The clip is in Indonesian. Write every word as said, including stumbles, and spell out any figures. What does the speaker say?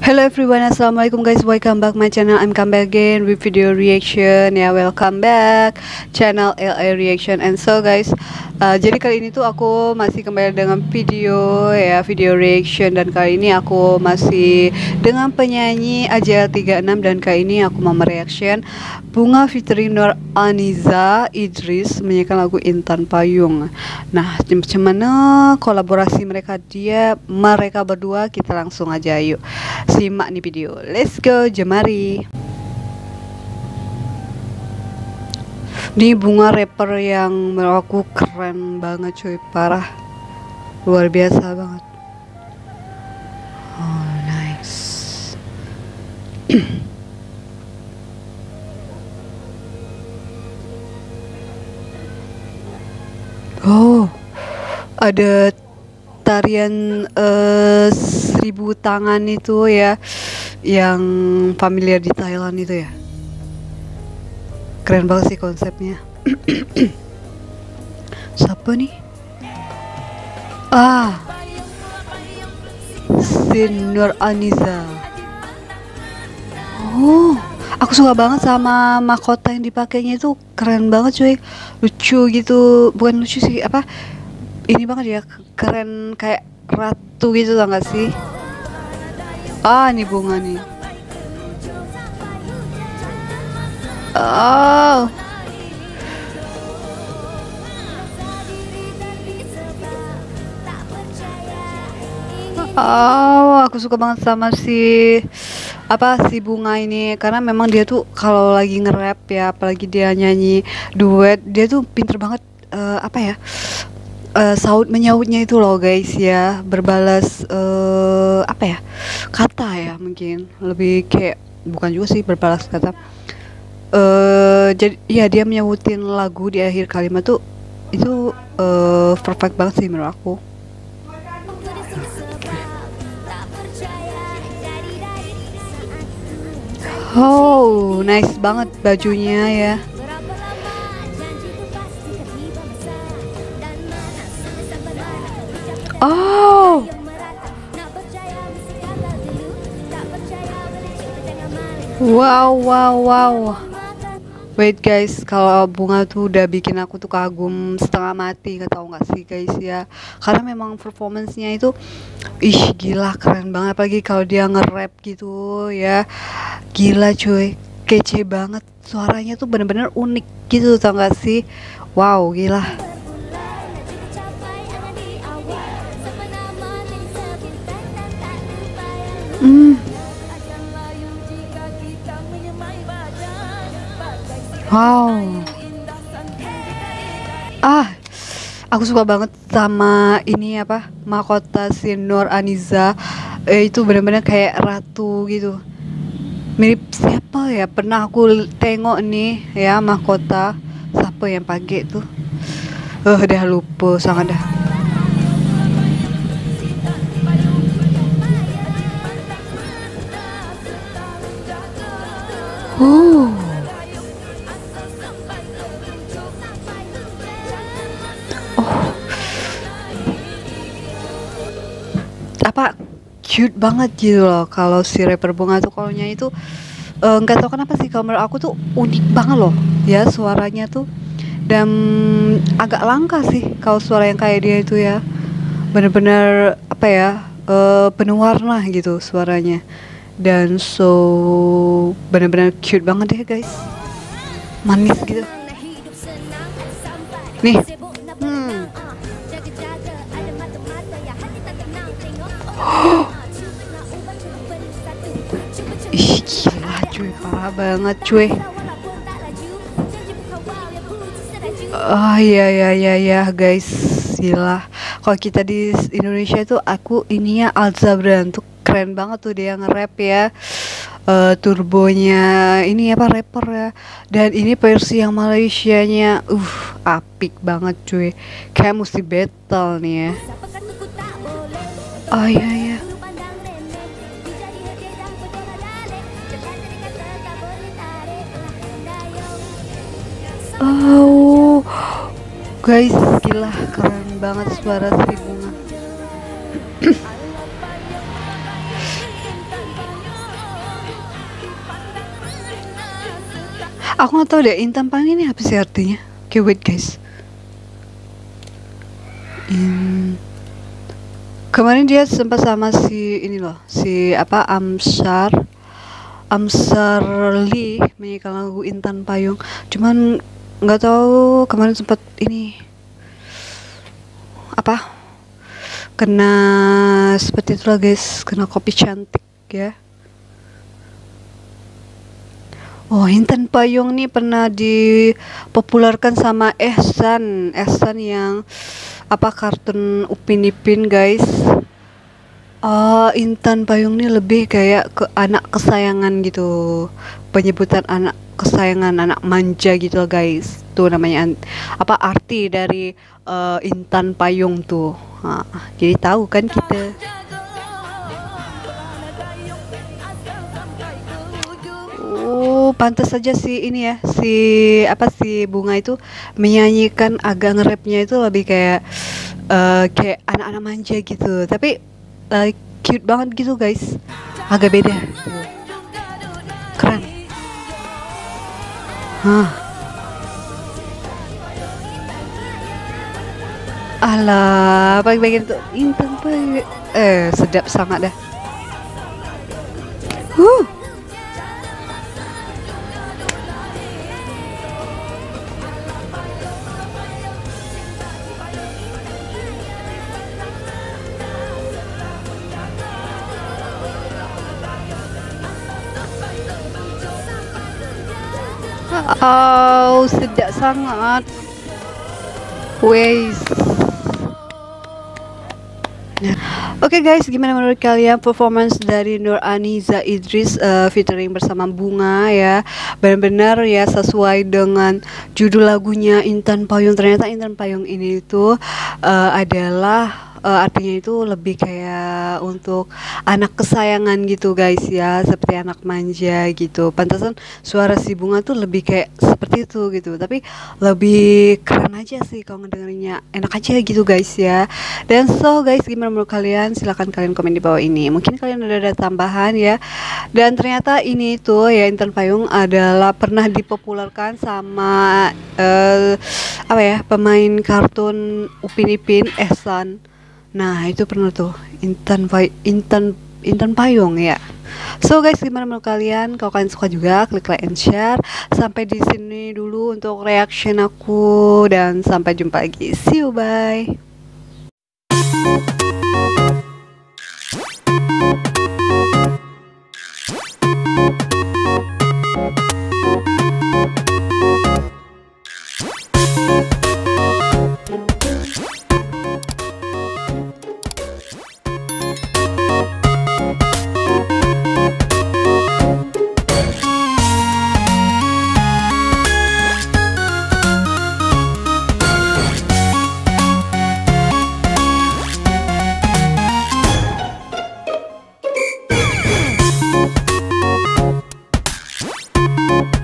Hello everyone, assalamualaikum guys. Welcome back my channel. I'm come back again with video reaction. Ya, welcome back channel L A Reaction. And so guys, uh, jadi kali ini tuh aku masih kembali dengan video ya, video reaction. Dan kali ini aku masih dengan penyanyi A J L tiga enam. Dan kali ini aku mau mereaction Bunga featuring Nur Aniza Idris menyanyikan lagu Intan Payung. Nah, macam mana kolaborasi mereka dia mereka berdua, kita langsung aja yuk simak nih video. Let's go, jemari. Nih Bunga rapper yang menurut aku keren banget cuy, parah, luar biasa banget. Oh nice. Oh, ada tarian uh, seribu tangan itu ya, yang familiar di Thailand itu ya. Keren banget sih konsepnya. Siapa nih? Ah, si Nur Aniza. Oh, aku suka banget sama mahkota yang dipakainya, itu keren banget cuy, lucu gitu. Bukan lucu sih, apa, ini banget ya, keren kayak ratu gitu, tau gak sih? Ah, ini bunga nih. Oh, oh, aku suka banget sama si apa si Bunga ini, karena memang dia tuh kalau lagi nge-rap ya, apalagi dia nyanyi duet, dia tuh pinter banget, uh, apa ya, uh, saut menyautnya itu loh guys ya, berbalas uh, apa ya, kata ya, mungkin lebih kayak, bukan juga sih berbalas kata, uh, jadi ya dia menyautin lagu di akhir kalimat tuh, itu uh, perfect banget sih menurut aku. Oh, nice banget bajunya ya. Oh, wow, wow, wow. Wait guys, kalau Bunga tuh udah bikin aku tuh kagum setengah mati, gak tau gak sih guys ya. Karena memang performance-nya itu, ih gila, keren banget. Apalagi kalau dia nge-rap gitu ya, gila cuy, kece banget. Suaranya tuh bener-bener unik gitu, tau gak sih. Wow, gila. Hmm. Wow. Ah, aku suka banget sama ini apa, mahkota si Nur Aniza. Eh, itu bener-bener kayak ratu gitu. Mirip siapa ya? Pernah aku tengok nih ya mahkota. Siapa yang pakai tuh? Eh, udah lupa sangat dah. Oh. Apa, cute banget gitu loh kalau si rapper Bunga tuh, kalau nyanyi tuh nggak uh, tahu kenapa sih, kalau menurut aku tuh unik banget loh ya suaranya tuh, dan agak langka sih kalau suara yang kayak dia itu ya, bener-bener apa ya, uh, penuh warna gitu suaranya, dan so bener-bener cute banget deh guys, manis gitu nih. Hmm. Ih gila cuy, parah banget cuy. Oh iya iya iya ya guys, gila. Kalau kita di Indonesia itu, aku ininya Alzabran tuh keren banget tuh, dia nge-rap ya, uh, turbonya ini apa, rapper ya. Dan ini versi yang Malaysianya, uh apik banget cuy, kayak mesti battle nih ya. Oh iya iya. Oh guys, gila, keren banget suara si Bunga. Aku nggak tahu deh Intan Payung ini apa sih artinya. Oke, wait guys. In... Kemarin dia sempat sama si ini loh, si apa Amsar Amsar Lee menyanyikan lagu Intan Payung. Cuman nggak tahu kemarin sempat ini apa kena seperti itu lah guys, kena kopi cantik ya. Oh, Intan Payung nih pernah dipopulerkan sama Ehsan Ehsan yang apa kartun Upin Ipin guys. Oh, Intan Payung nih lebih kayak ke anak kesayangan gitu, penyebutan anak kesayangan, anak manja gitu loh guys. Tuh namanya apa arti dari uh, Intan Payung tuh. Nah, jadi tahu kan kita. Oh, pantas saja si ini ya, si apa si Bunga itu menyanyikan agak nge-rapnya itu lebih kayak uh, kayak anak-anak manja gitu. Tapi uh, cute banget gitu guys. Agak beda. Tuh. Keren. Hah. Alah, bagian tuh Intan Payung. Eh, sedap sangat dah. Huh. Oh, sedap sangat. Wes. Nah, oke okay guys, gimana menurut kalian performance dari Nur Aniza Idris uh, featuring bersama Bunga ya? Benar-benar ya sesuai dengan judul lagunya Intan Payung. Ternyata Intan Payung ini itu uh, adalah uh, artinya itu lebih kayak untuk anak kesayangan gitu guys ya, seperti anak manja gitu. Pantasan suara si Bunga tuh lebih kayak seperti itu gitu, tapi lebih keren aja sih kalau ngedengerinnya, enak aja gitu guys ya. Dan so guys, gimana menurut kalian? Silahkan kalian komen di bawah ini. Mungkin kalian udah ada tambahan ya. Dan ternyata ini tuh ya Intan Payung adalah pernah dipopulerkan sama uh, apa ya pemain kartun Upin Ipin Ehsan. Nah itu pernah tuh Intan Pay Intan Intan Payung ya. So guys, gimana menurut kalian? Kalau kalian suka juga klik like and share. Sampai di sini dulu untuk reaction aku dan sampai jumpa lagi. See you, bye. You